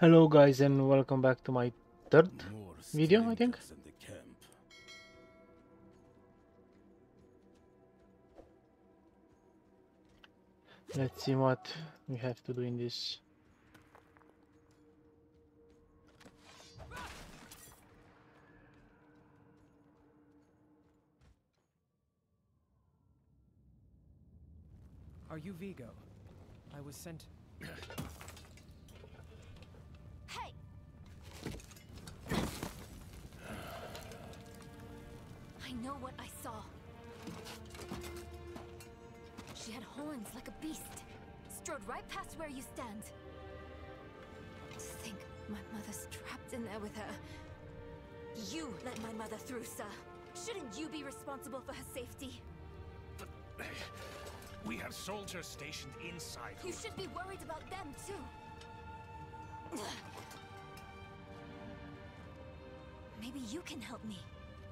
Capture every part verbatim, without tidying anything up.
Hello guys and welcome back to my third video, I think. Let's see what we have to do in this. Are you Vigo? I was sent. Hey! I know what I saw. She had horns like a beast, strode right past where you stand. To think my mother's trapped in there with her. You let my mother through, sir. Shouldn't you be responsible for her safety? But we have soldiers stationed inside. You should be worried about them too. Maybe you can help me.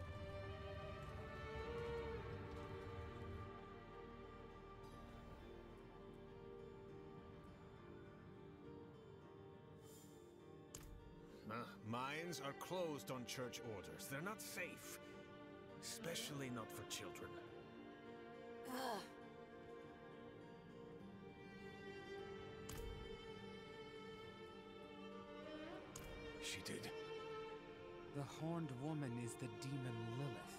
Uh, mines are closed on church orders. They're not safe. Especially not for children. Ugh. She did. The horned woman is the demon Lilith.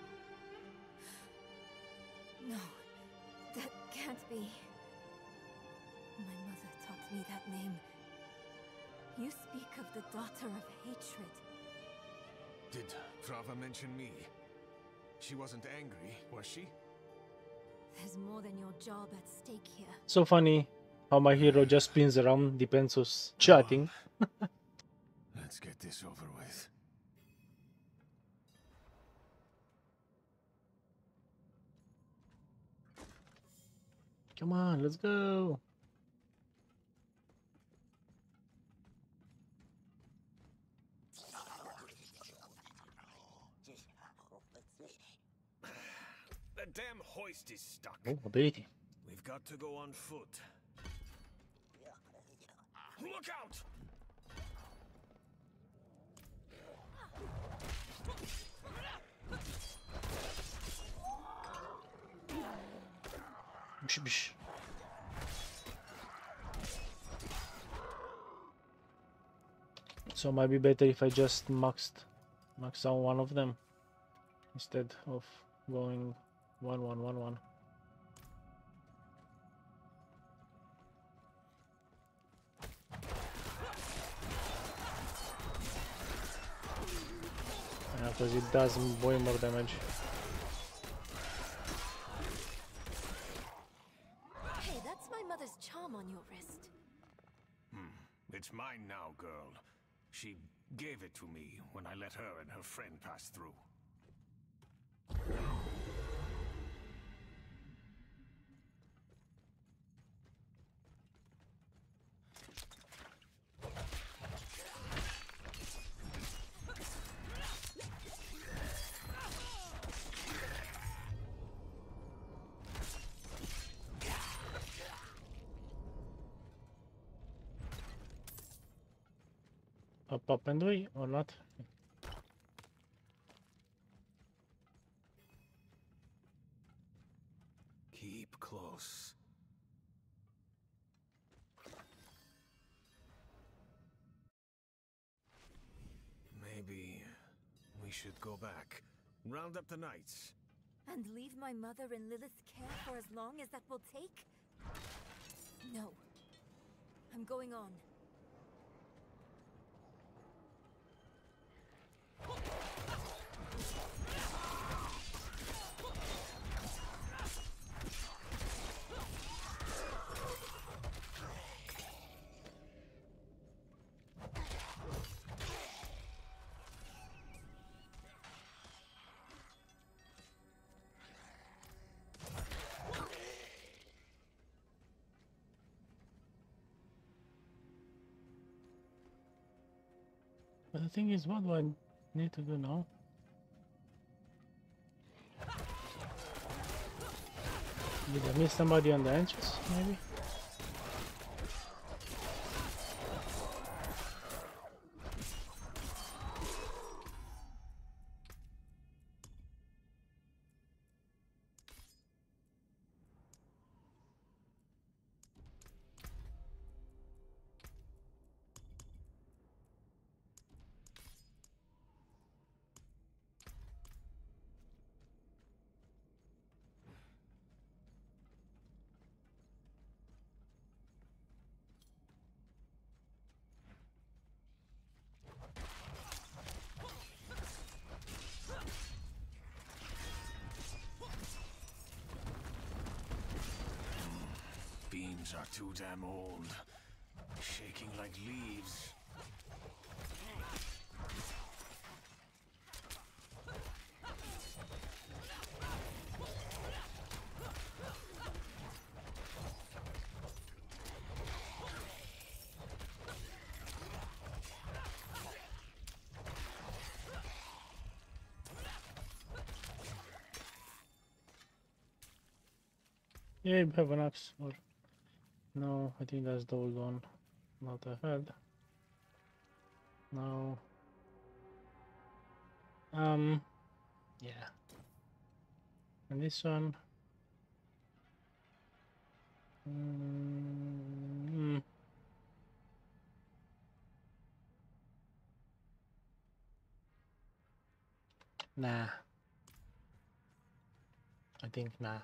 No, that can't be. My mother taught me that name. You speak of the daughter of hatred. Did Frava mention me? She wasn't angry, was she? There's more than your job at stake here. So funny how my hero just spins around, depends who's chatting. Let's get this over with. Come on, let's go. The damn hoist is stuck. Oh, ability. We've got to go on foot. Look out! Bish, bish. So might be better if I just maxed max out one of them instead of going one one one one. Yeah, because it does way more damage. Hey, that's my mother's charm on your wrist. Hmm. It's mine now, girl. She gave it to me when I let her and her friend pass through. Up, up and away or not? Keep close. Maybe we should go back. Round up the knights. And leave my mother in Lilith's care for as long as that will take? No. I'm going on. But the thing is, what do I need to do now? Did I miss somebody on the entrance, maybe? bones are too damn old. Shaking like leaves. Yeah, you have an axe. Or no, I think that's the old one. Not ahead. No. Um. Yeah. And this one. Mm, nah. I think nah.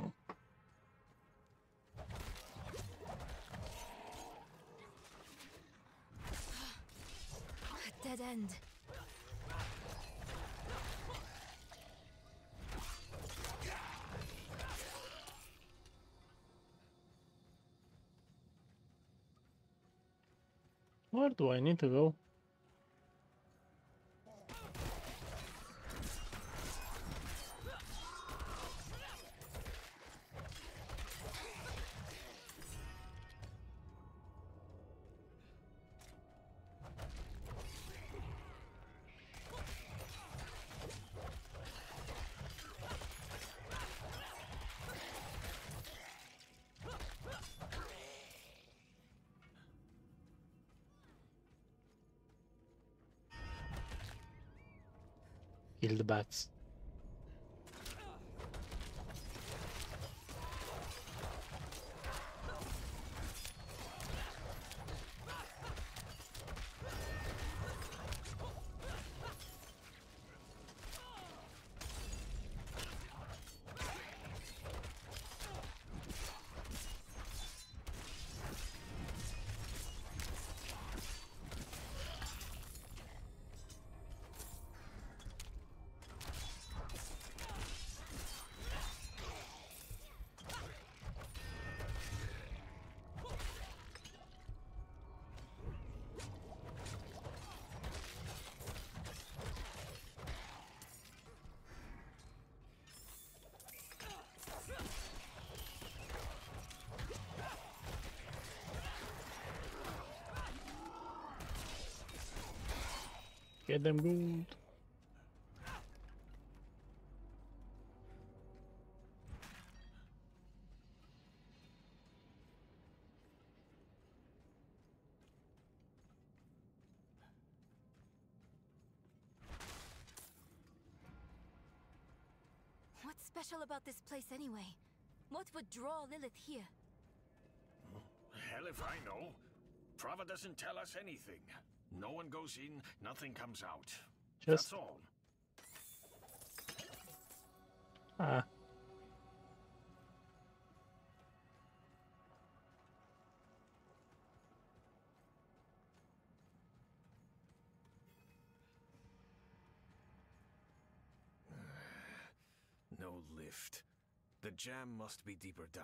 A dead end. Where do I need to go? Kill the bats. Get them gold. What's special about this place anyway? What would draw Lilith here? Hell if I know. Prava doesn't tell us anything. No one goes in, nothing comes out. Just That's all. ah. No lift. The jam must be deeper down.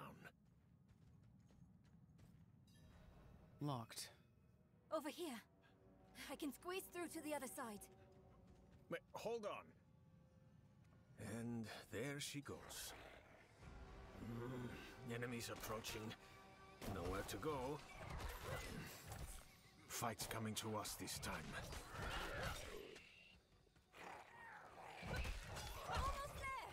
Locked. Over here. I can squeeze through to the other side. Wait, hold on. And there she goes. Mm, enemies approaching. Nowhere to go. Fight's coming to us this time. Almost there!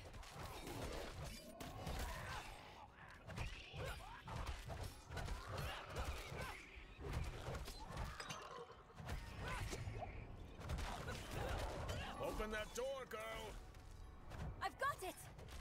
Open that door, girl! I've got it!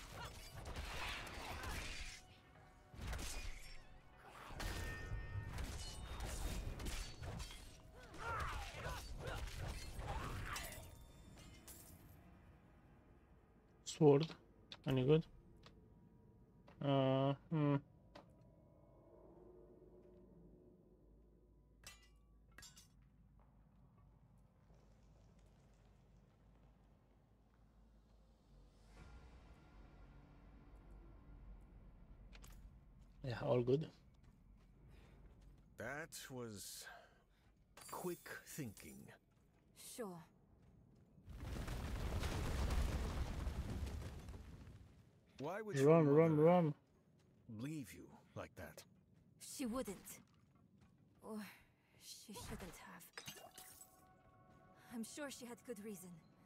Sword. Any good? Uh, hmm. Yeah, all good. That was quick thinking. Sure. Why would your Run, run, mother run. leave you like that? She wouldn't. Or she shouldn't have. I'm sure she had good reason.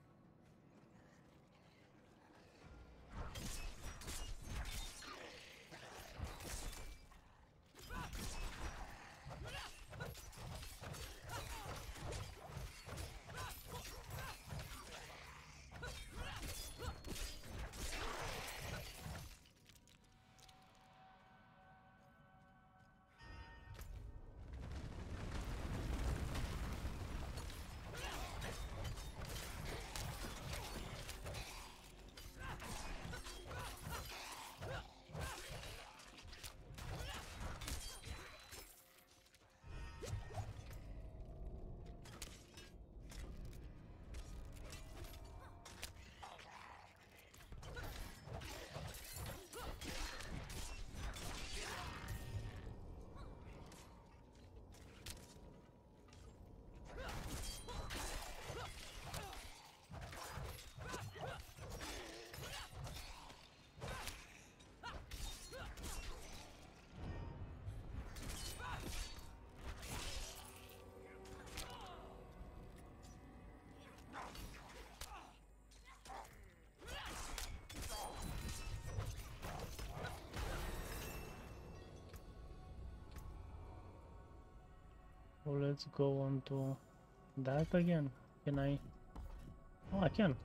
So let's go on to that again. Can I? Oh, I can.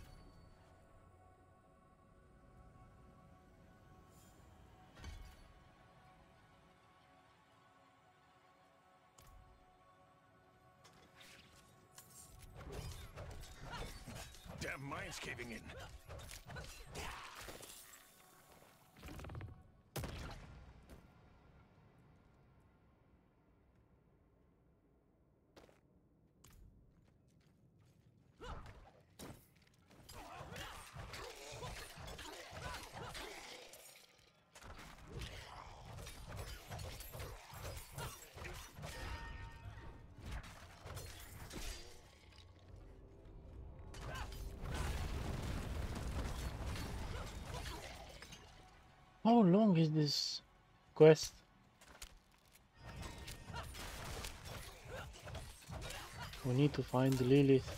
Damn mine's caving in. How long is this quest? We need to find Lilith.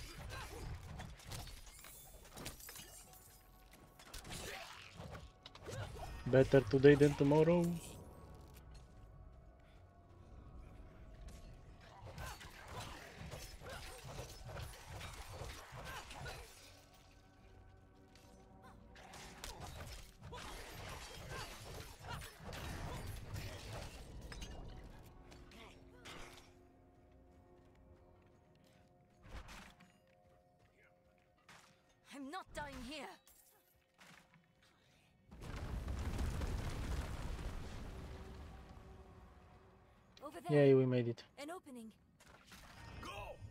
Better today than tomorrow. I'm not dying here. Over there. Yeah, we made it. An opening. Go!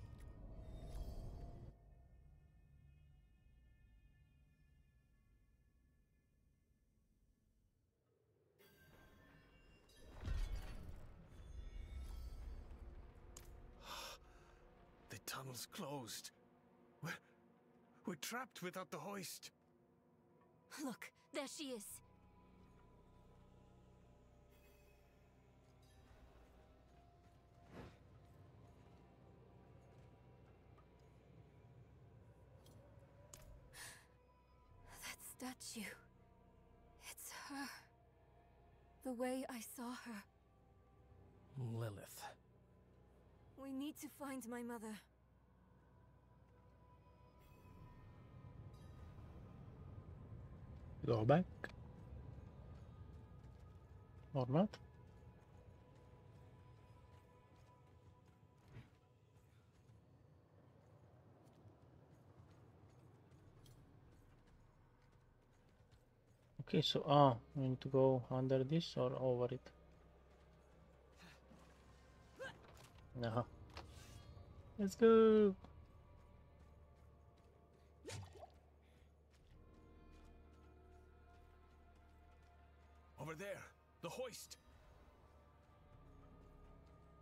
The tunnel's closed. We're, we're trapped without the hoist. Look, there she is. That statue. It's her. The way I saw her. Lilith. We need to find my mother. Go back. Or not. Okay, so ah, we need to go under this or over it. Uh-huh. Let's go. Over there, the hoist.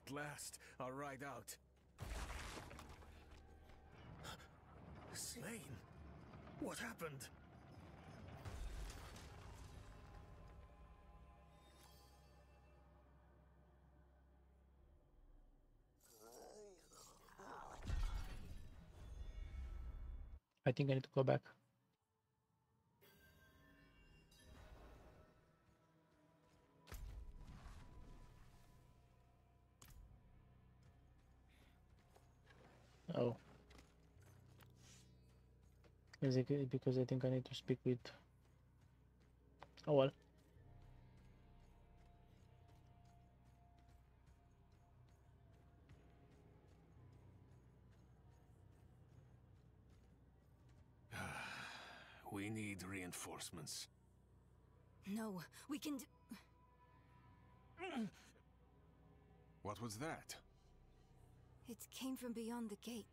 At last, our ride out. Slain? What happened? I think I need to go back. Oh. Is it because I think I need to speak with... Oh well. We need reinforcements. No, we can do... What was that? It came from beyond the gate.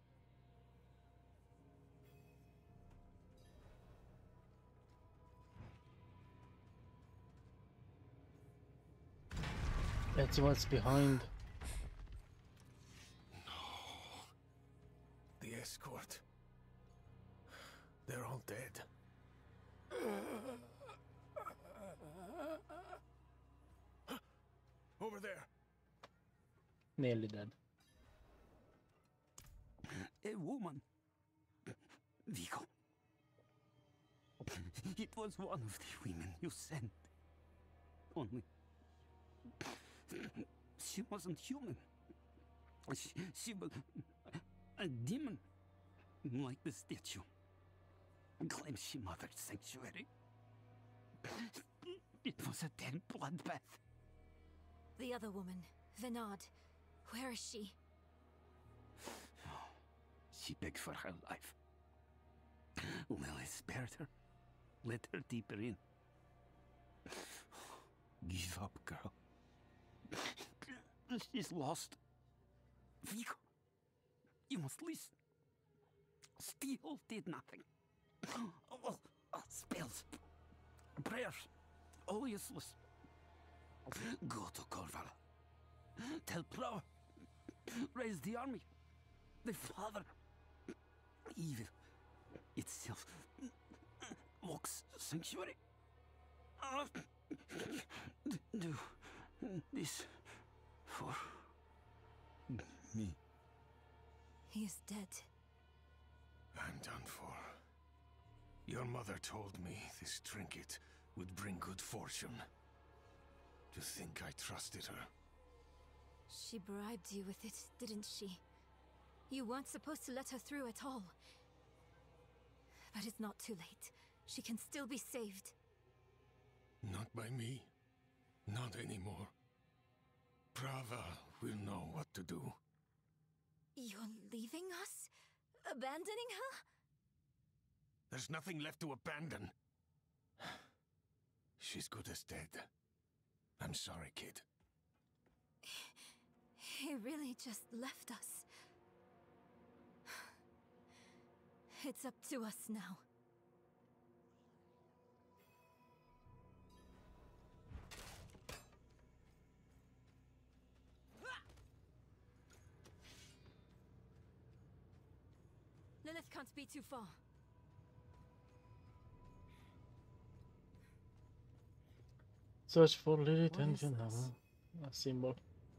That's what's behind. The escort. They're all dead. Over there. Nearly dead. A woman. Vigo. It was one of the women you sent. Only... she wasn't human. She, she was a demon. Like the statue. Claims she mothered sanctuary. It was a dead bloodbath. The other woman, Venard. Where is she? She begged for her life. Lily spared her. Let her deeper in. Give up, girl. She's lost. Vigo, you must listen. Steel did nothing. Oh, oh, spells, prayers, all useless. Go to Corval. Tell Pro. Raise the army. The father. Evil itself mocks sanctuary. Uh, do this for me. He is dead. I'm done for. Your mother told me this trinket would bring good fortune. To think I trusted her. She bribed you with it, didn't she? You weren't supposed to let her through at all. But it's not too late. She can still be saved. Not by me. Not anymore. Prava will know what to do. You're leaving us? Abandoning her? There's nothing left to abandon. She's good as dead. I'm sorry, kid. He really just left us. It's up to us now. Lilith can't be too far. Search for Lilith What and is Venom. this? A symbol.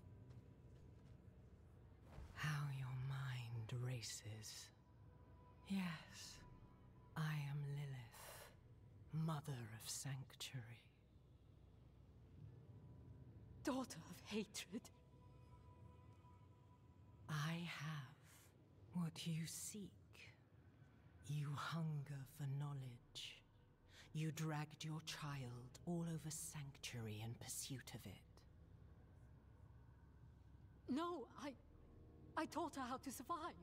How your mind races. Yes, I am Lilith, mother of sanctuary. Daughter of hatred. I have what you seek. You hunger for knowledge. You dragged your child all over sanctuary in pursuit of it. No, I... I taught her how to survive.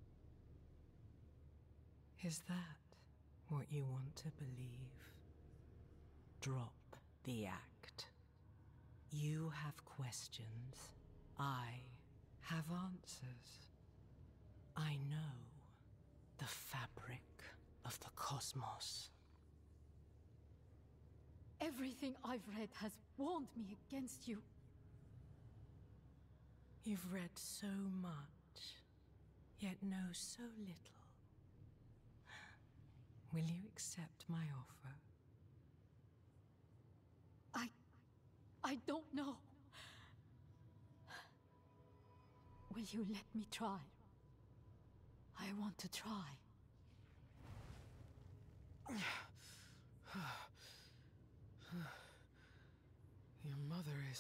Is that what you want to believe? Drop the act. You have questions. I have answers. I know the fabric of the cosmos. Everything I've read has warned me against you. You've read so much, yet know so little. Will you accept my offer? I... I don't know. Will you let me try? I want to try. Your mother is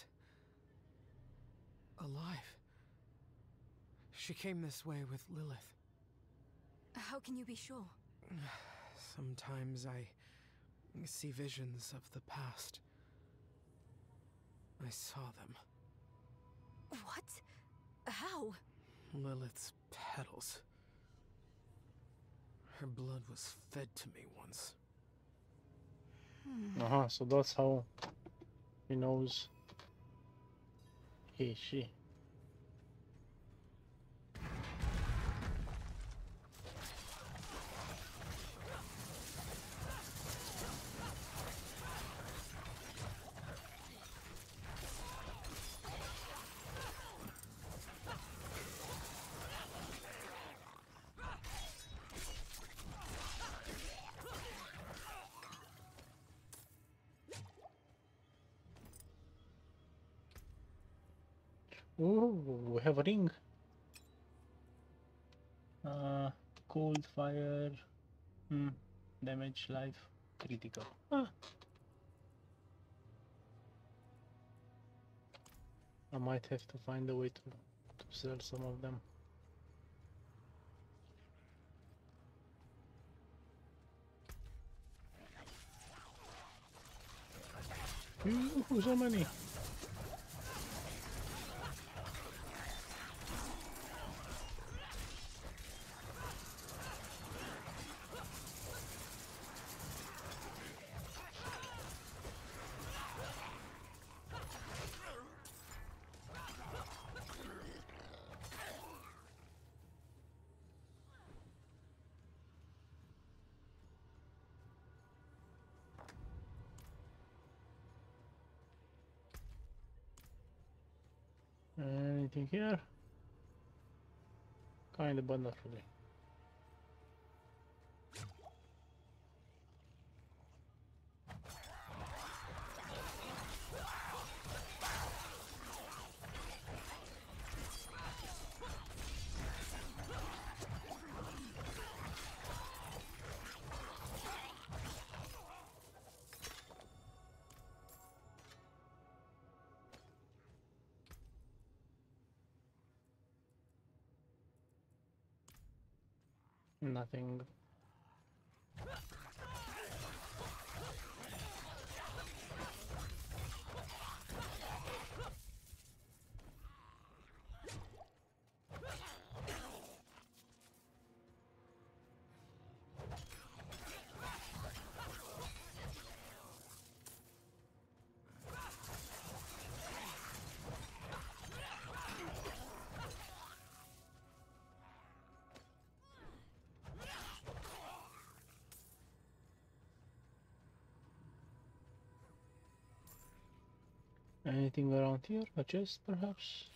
alive. She came this way with Lilith. How can you be sure? Sometimes I see visions of the past. I saw them. What? How? Lilith's petals. Her blood was fed to me once. Uh-huh, so that's how he knows he, she. Ooh, we have a ring. Uh, cold, fire, hmm, damage, life, critical. Ah. I might have to find a way to, to sell some of them. Ooh, so many. Anything here? Kinda, but not really. Nothing. Anything around here? A chest, perhaps?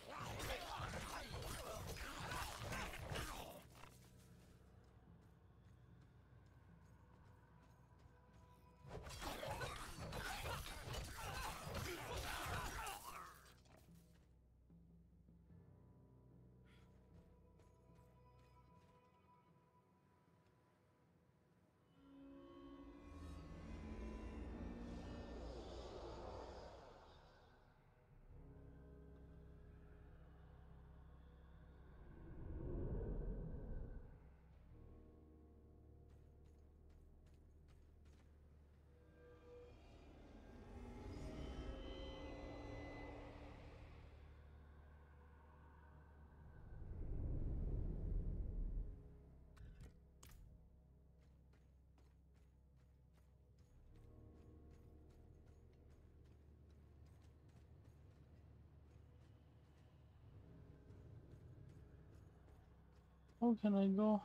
How can I go?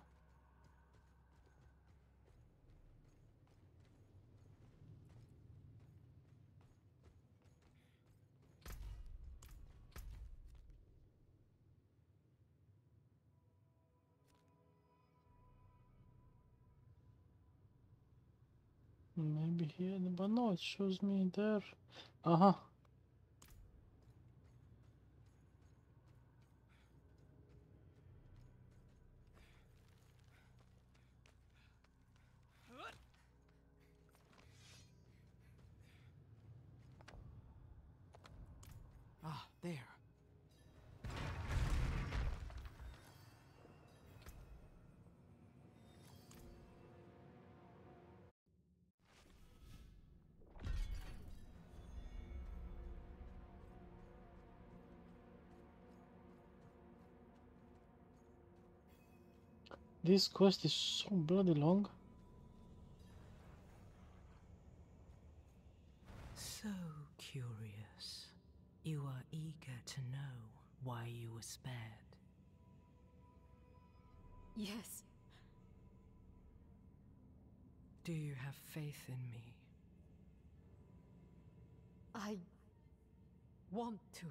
Maybe here, but no, it shows me there. Uh-huh. Ah, there. This quest is so bloody long. So curious. You are eager to know why you were spared. Yes. Do you have faith in me? I want to.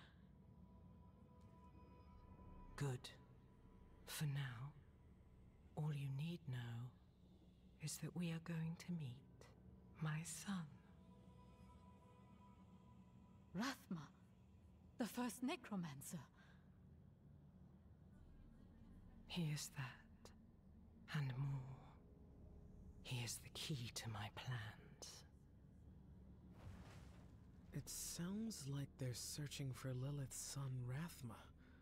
Good. For now, all you need know is that we are going to meet my son. Rathma, the first necromancer. He is that, and more. He is the key to my plans. It sounds like they're searching for Lilith's son, Rathma.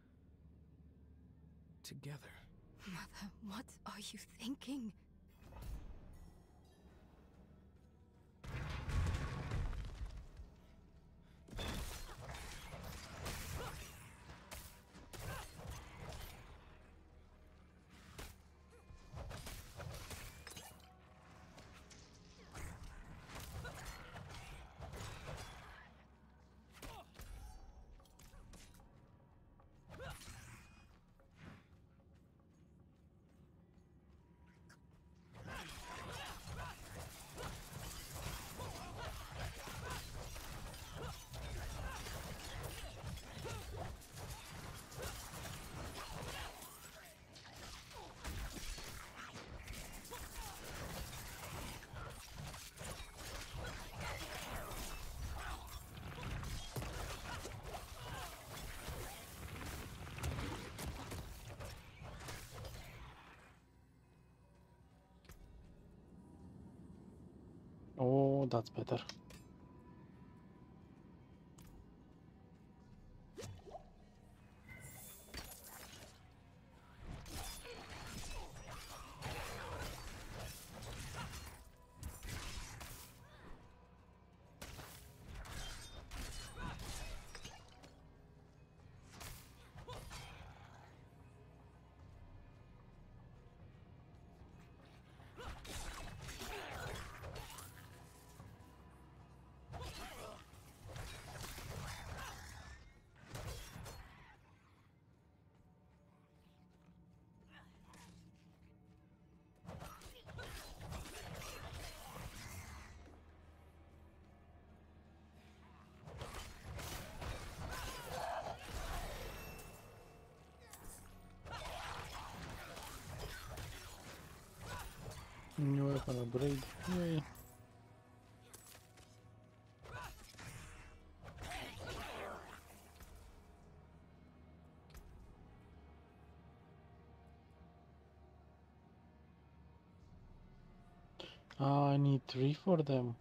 Together. Mother, what are you thinking? Oh, that's better. New weapon upgrade. Yay. Ah, I need three for them.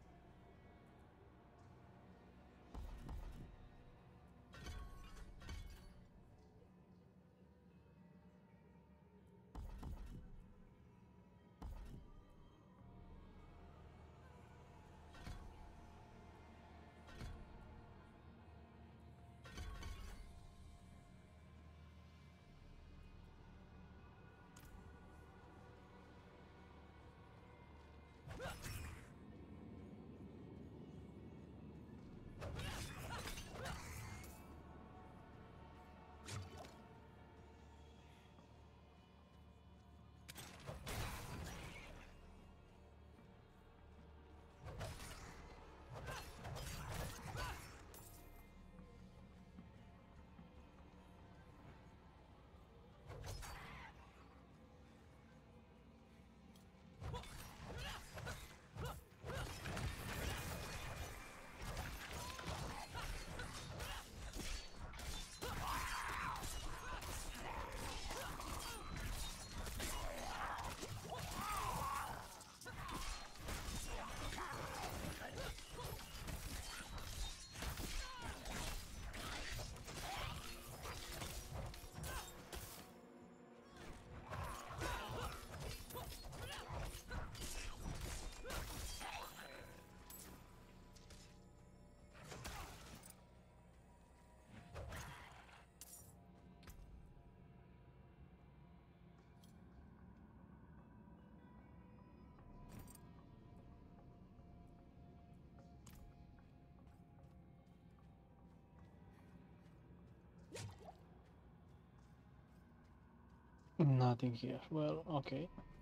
Nothing here. Well, okay.